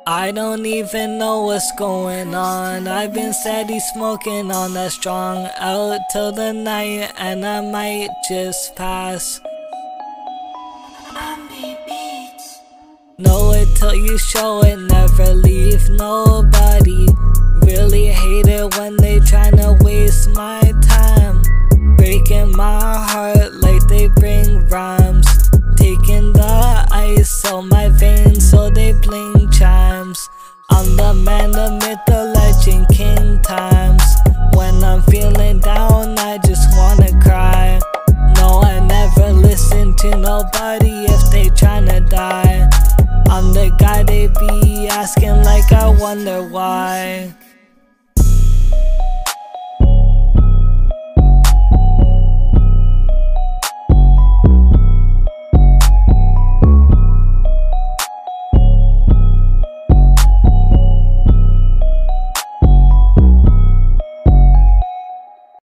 I don't even know what's going on. I've been steady smoking on that strong out till the night, and I might just pass. Know it till you show it, never leave nobody. Really hate it when they tryna waste my time, breaking my heart like they bring rhymes, taking the ice on my veins so they bling chimes. I'm the man, the myth, the legend, king times. When I'm feeling down, I just wanna cry. No, I never listen to nobody if they tryna die. I'm the guy they be asking like I wonder why.